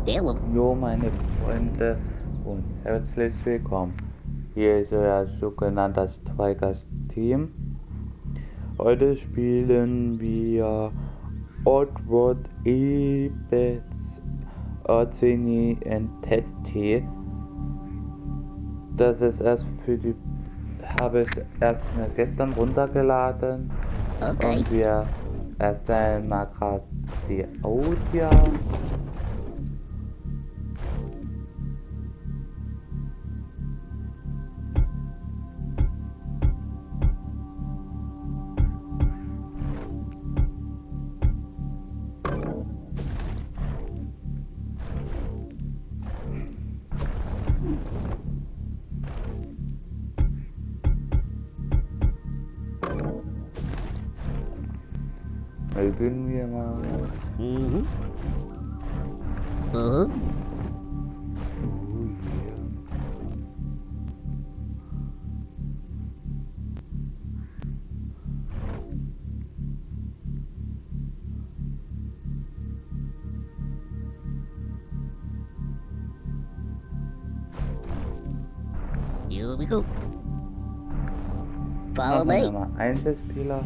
Hello. Jo, meine Freunde, und herzlich willkommen. Hier ist euer sogenanntes Twigers-Team. Heute spielen wir Oddworld Ebets Orzini and Testi. Das ist erst habe ich erst gestern runtergeladen. Okay. Und wir erstellen mal gerade die Audio. Beginnen wir mal. Mhm. Mhm. Oh yeah. Here we go. Follow Machen wir me. mal Einzelspieler.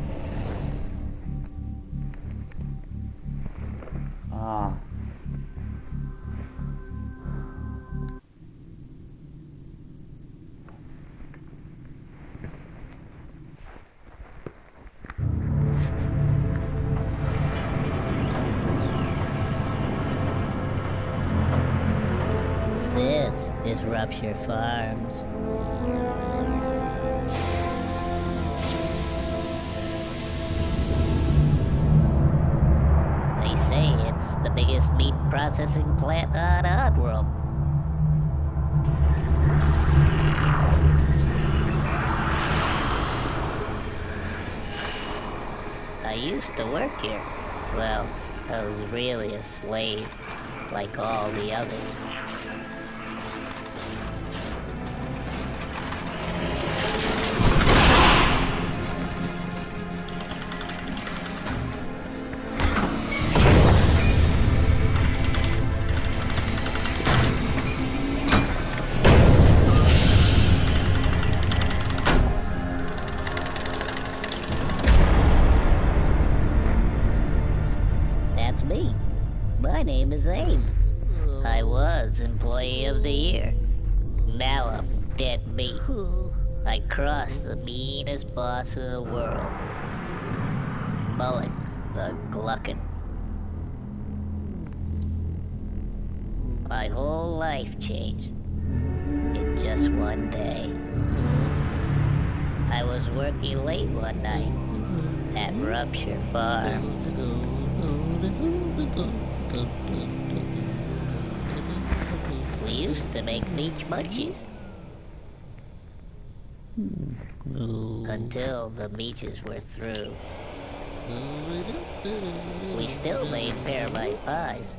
Ah. This is Rupture Farms. They say it's the biggest meat processing plant on Oddworld. I used to work here. Well, I was really a slave, like all the others. That's me. My name is Abe. I was Employee of the Year. Now I'm dead meat. I crossed the meanest boss in the world. Mullet the Gluckin. My whole life changed in just one day. I was working late one night at Rupture Farms. We used to make Meech Munchies. Until the Meeches were through. We still made pearmite pies.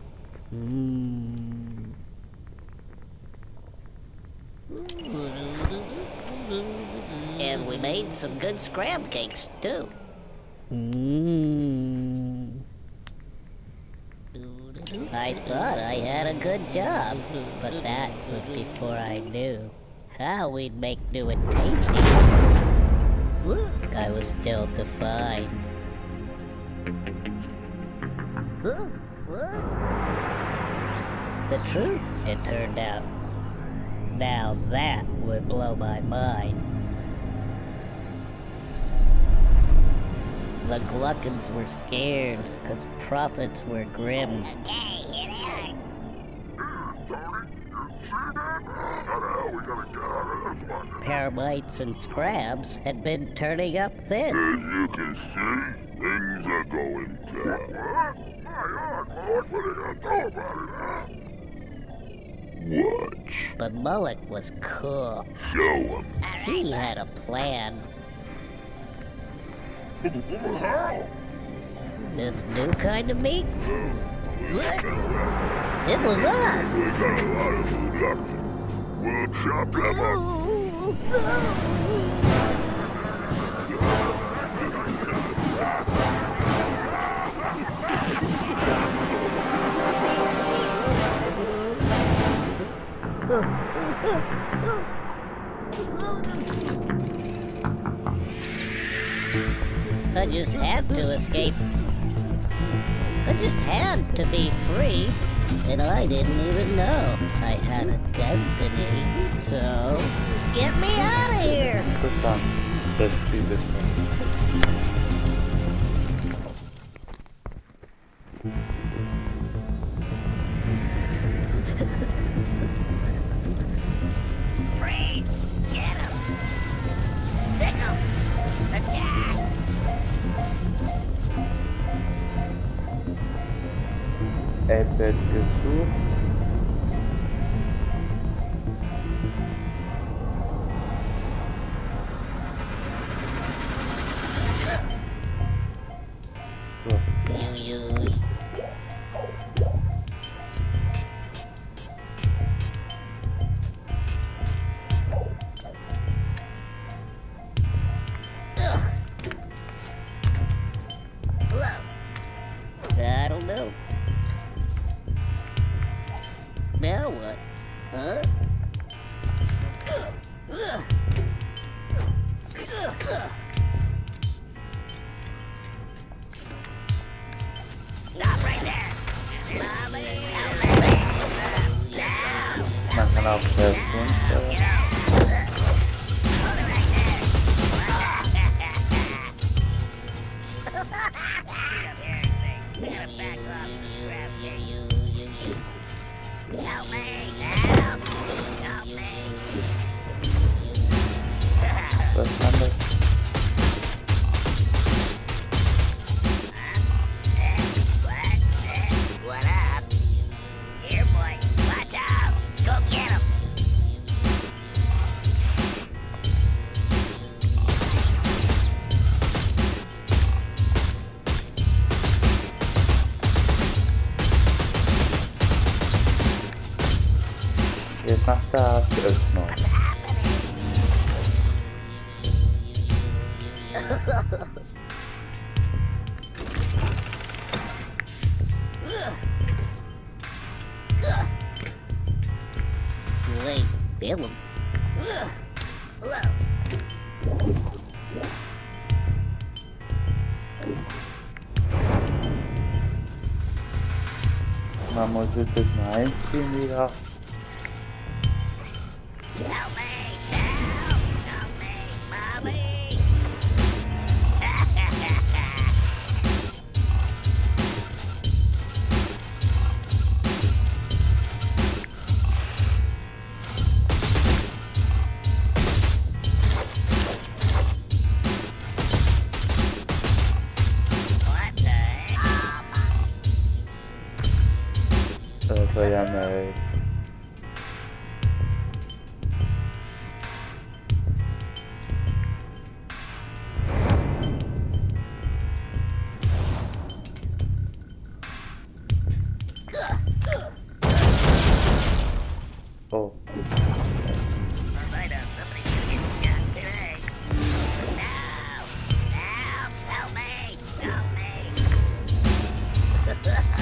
And we made some good scrab cakes, too. I thought I had a good job, but that was before I knew how we'd make new and tasty. I was still to find. The truth, it turned out. Now that would blow my mind. The Gluckins were scared, 'cause profits were grim. Okay, it is. Paramites and scrabs had been turning up thin. As you can see, things are going down. What are you gonna do about it, Watch. But Mullet was cool. Show him. He had a plan. How? This new kind of meat? It was us! We got a lot of food left. We'll chop them up. I just had to escape. I just had to be free. And I didn't even know I had a destiny. So, get me out of here! Interessant. Das ist dieses. Freeze! Get him! Pick him! Attack! Er wird gesucht. So. That'll do. Now what? Huh? Stop right there! Man kann auch Version steuern. Was kann das? What up? Here, boy. Watch out. Go get him. Jetzt macht das Öffnung. Wait, Bill him. Man muss jetzt das mal einziehen wieder. Help me! Help! Help me, Mommy! What the hell? Das war ja nice. Oh. Somebody's gonna get shot today. No! Help! Help me! Help me!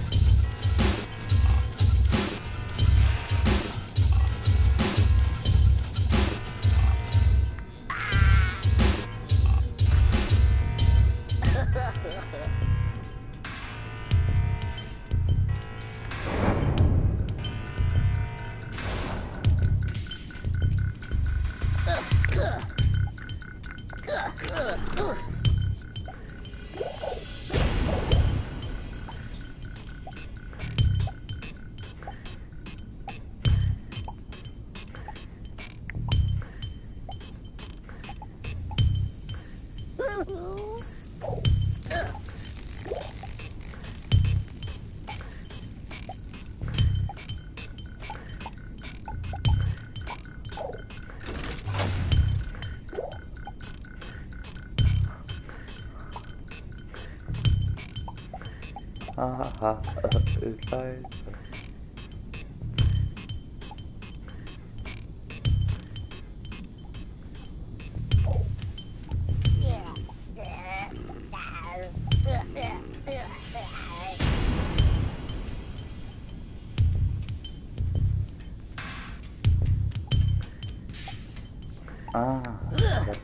Haha, ich weiß.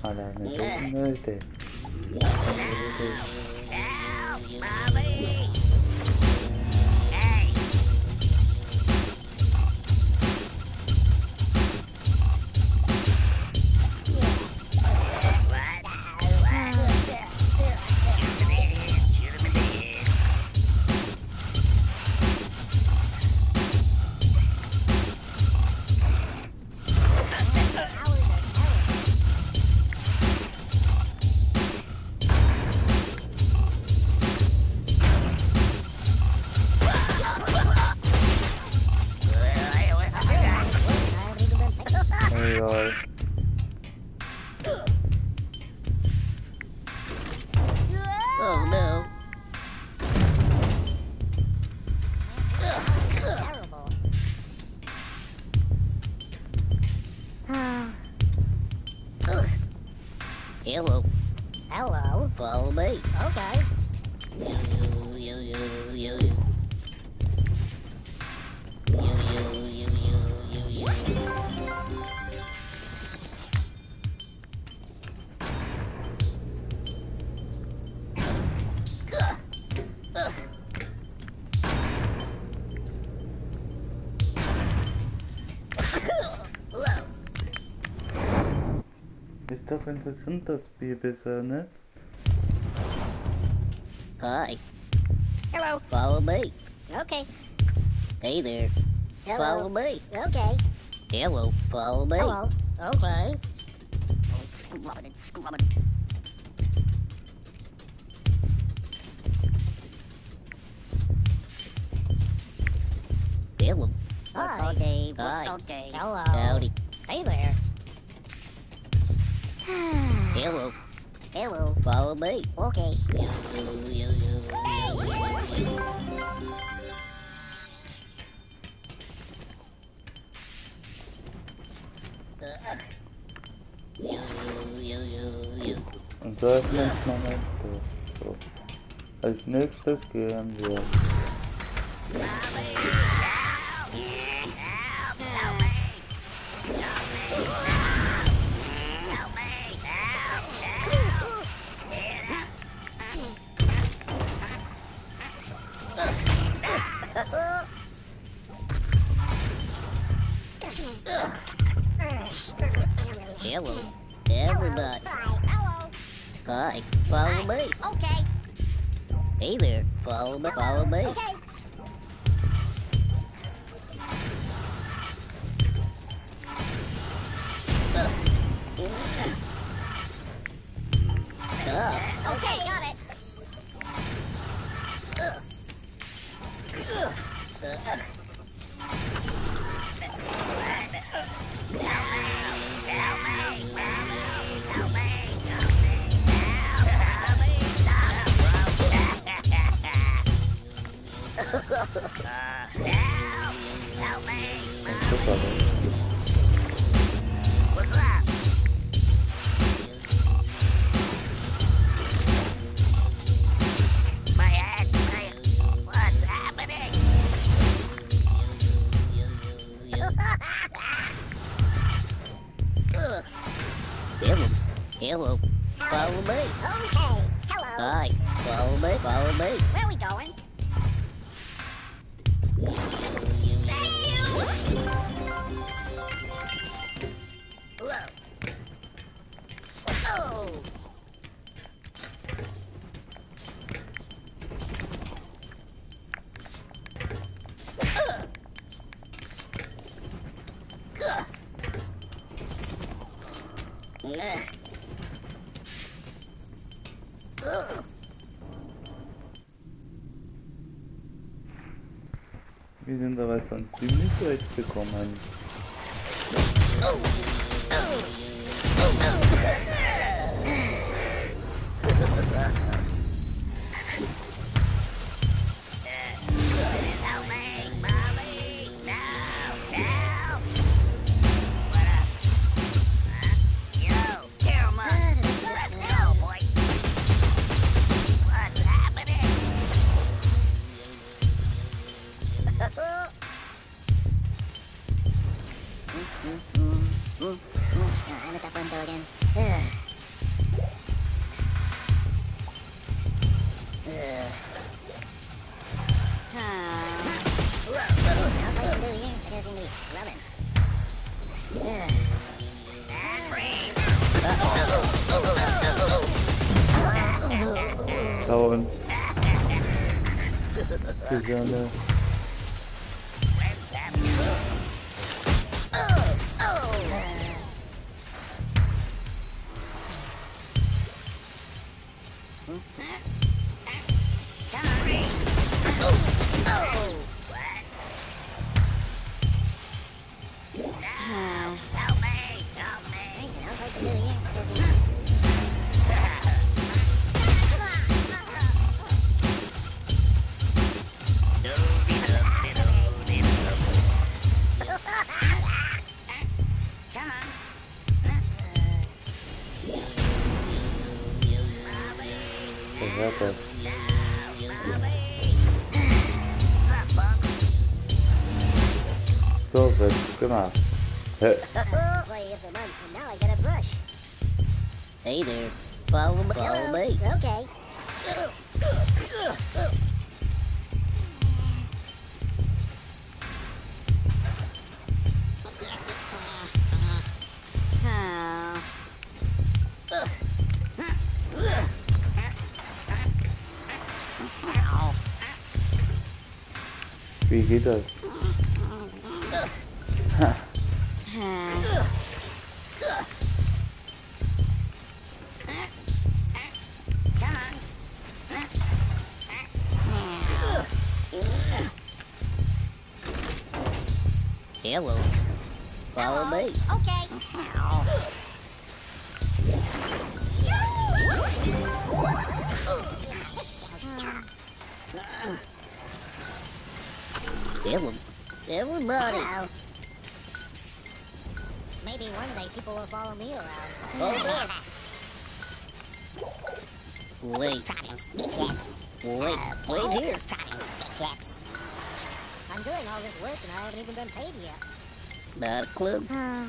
Alarme öldü. Help, Mommy! Hey! Eyvah. Oh no. Terrible. Hello, Hello. follow me. Okay. Ist doch interessant, das Spiel bisher, ne? Hi, Hello. follow me. Okay. Hey there, follow Hello. me. Okay. Hello, follow me. Hello. Okay. Scrubbing, scrubbing. Hello, Hi. okay, Hi. okay. Hello. Howdy. Hey there. Hello, Hello. follow me. Okay. Und so öffnen wir mal so. Als nächstes gehen wir. Hello, everybody. Hello. Hi, follow me. Okay. Hey there, follow me, follow me. Okay. Okay, got it. Super. What's up? My head, what's happening? Hello, hello, follow me. Okay. Hello. Hi, follow me, follow me. Where are we going? Hello. Oh. Wir sind aber sonst ziemlich weit gekommen. Help me, Mommy! No! Help! What up? Yo, Karma! Let's go, boy! What's happening? I'm at that window again. coming. Down. He's down there. Stop it, come on. Boy, if the month, and now I got a brush. Hey there. Follow me. Okay. Wie geht das? Hello. Follow me. Okay. Hello. Everybody. Hello. Maybe one day people will follow me around. Wait. Problems, chaps. Wait here. Problems, chaps. I'm doing all this work and I haven't even been paid yet. Not a clue. Well,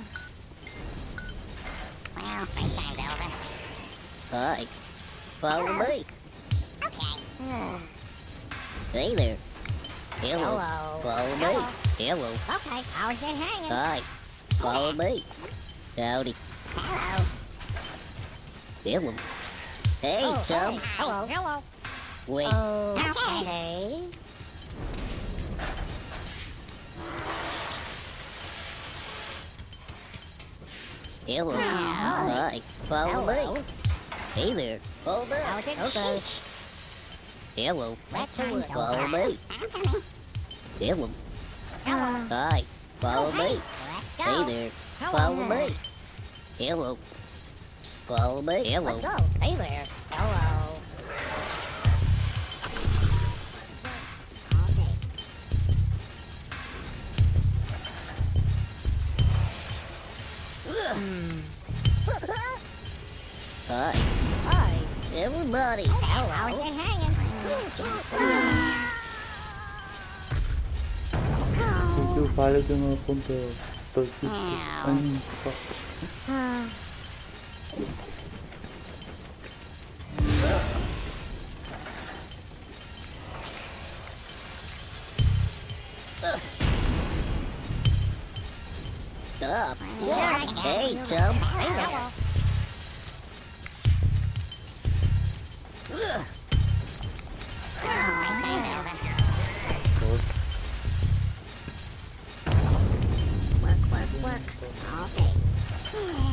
playtime's over. Hi. Follow me. Okay. Hey there. Hello. Hello. Follow me. Hello. Okay, I was just hanging. Hi. Follow me. Howdy. Hello. Hello. Hey, Oh, chum. hey. Hello. Hello. Wait. Okay. Hello. Hi. Hi. Follow Hello. me. Hey there. Hold I up. was just Okay. Hello. Let time's Follow over. me. I'm coming. Hello. Hello. Hi. Follow Okay, me. let's go. Hey there. Hello. Follow me. Hello. Follow me. Hello. Let's go. Hey there. Hello. Okay. Hi. Hi. Everybody. Hello. I was just hanging. Du fallet immer runter. Das ist Ja. einfach. Stop. Yeah. Hey, chum. Hello. Work. Okay.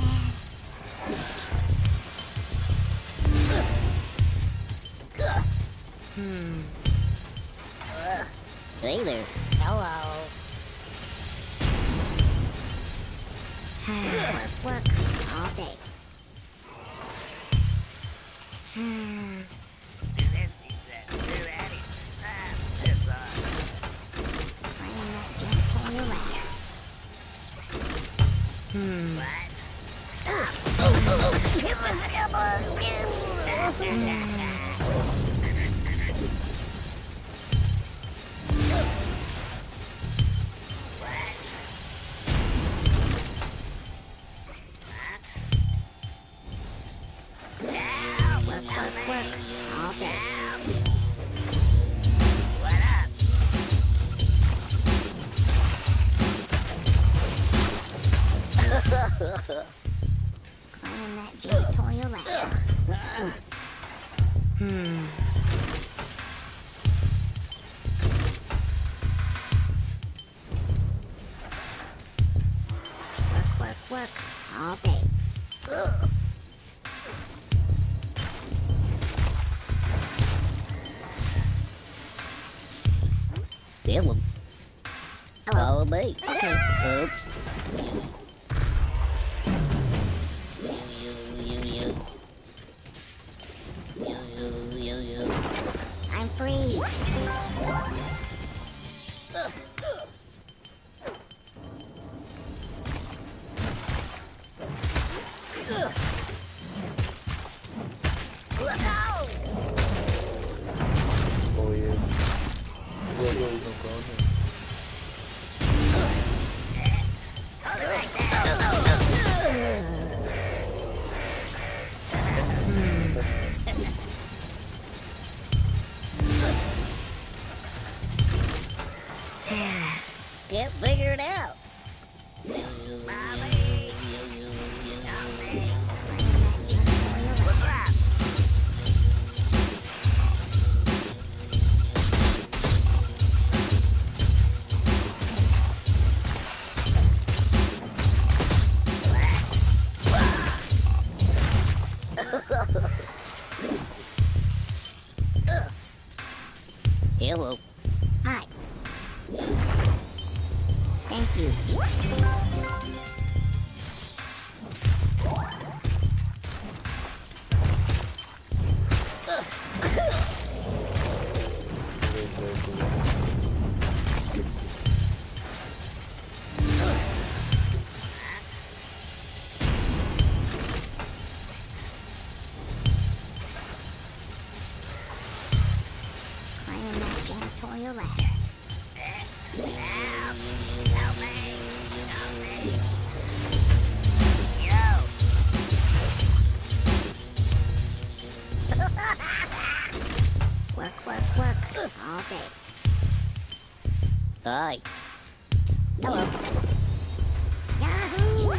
Hey there. Hello. Work. All day. I'm not just pulling around. Work. All day. Kill him. Follow me. Okay. Oops. You. I'm free. Look out! Oh yeah. Where you gonna go now? Get figured out. Hello. Hi. Thank you. Climbing that janitorial ladder. Work all day. Hi. Hello. Yahoo!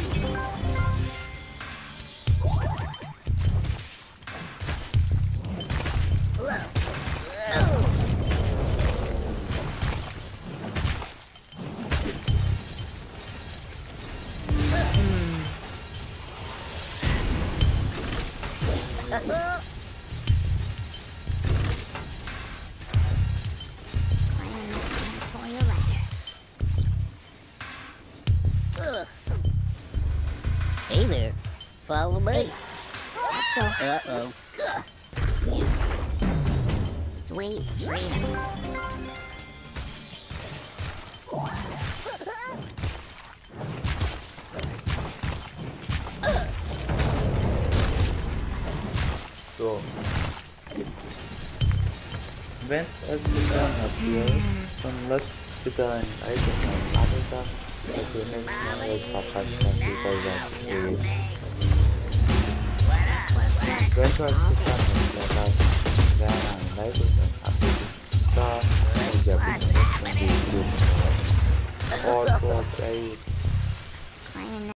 Climbing that janitorial ladder. Hey there. Follow me. Let's go. Uh-oh. Sweet freedom. So, wenn es getan habt, ihr, dann lasst bitte ein Like und ein Abo da, dass ihr nächstes Mal was verpasst habt, wie bei seinem Video. Wenn es euch gefallen hat, dann lasst gerne ein Like und ein Abo da und ja, bis zum nächsten Video. All for